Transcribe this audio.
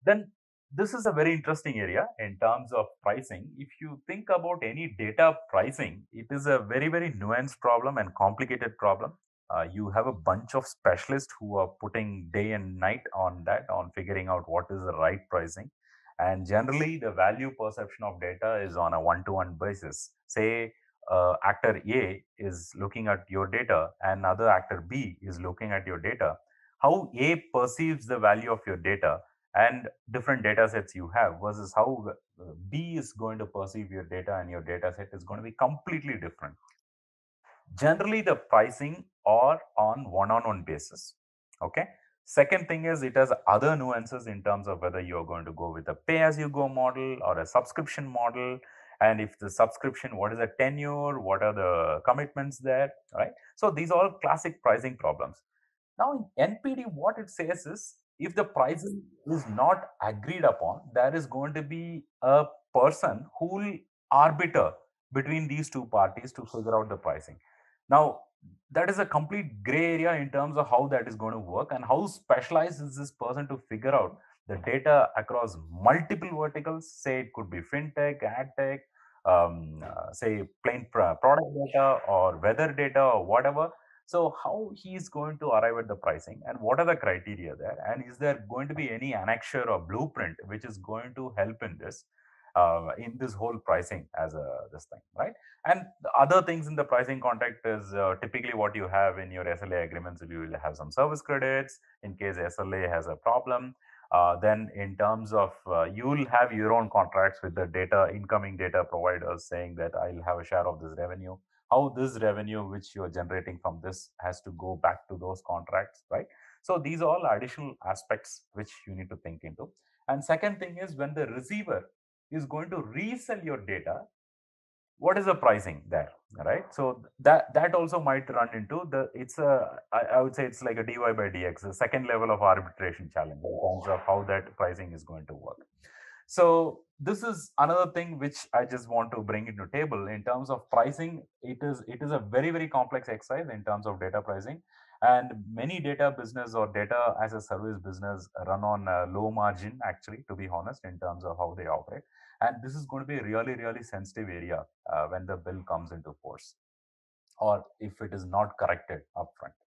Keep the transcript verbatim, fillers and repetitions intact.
Then this is a very interesting area in terms of pricing. If you think about any data pricing, it is a very, very nuanced problem and complicated problem. Uh, you have a bunch of specialists who are putting day and night on that, on figuring out what is the right pricing. And generally, the value perception of data is on a one to one basis. Say, uh, actor A is looking at your data and other actor B is looking at your data. How A perceives the value of your data and different data sets you have versus how uh, B is going to perceive your data and your data set is going to be completely different. Generally, the pricing are on one-on-one basis. Okay. Second thing is it has other nuances in terms of whether you're going to go with a pay-as-you-go model or a subscription model. And if the subscription, what is the tenure? What are the commitments there? Right. So these are all classic pricing problems. Now, in N P D, what it says is if the pricing is not agreed upon, there is going to be a person who will arbiter between these two parties to figure out the pricing. Now, that is a complete gray area in terms of how that is going to work and how specialized is this person to figure out the data across multiple verticals. Say it could be fintech, ad tech, um, uh, say plain pro- product data or weather data or whatever. So how he is going to arrive at the pricing and what are the criteria there? And is there going to be any annexure or blueprint which is going to help in this, uh, in this whole pricing as a this thing, right? And the other things in the pricing contract is uh, typically what you have in your S L A agreements. You will have some service credits in case S L A has a problem. Uh, then in terms of uh, you will have your own contracts with the data incoming data providers saying that I'll have a share of this revenue, how this revenue which you're generating from this has to go back to those contracts, right? So these are all additional aspects which you need to think into. And second thing is when the receiver is going to resell your data, what is the pricing there, right? So that that also might run into the, it's a, I, I would say it's like a dy by dx, the second level of arbitration challenge in terms of how that pricing is going to work. So this is another thing which I just want to bring into table in terms of pricing. It is it is a very, very complex exercise in terms of data pricing, and many data business or data as a service business run on a low margin, actually, to be honest, in terms of how they operate. And this is going to be a really, really sensitive area uh, when the bill comes into force or if it is not corrected upfront.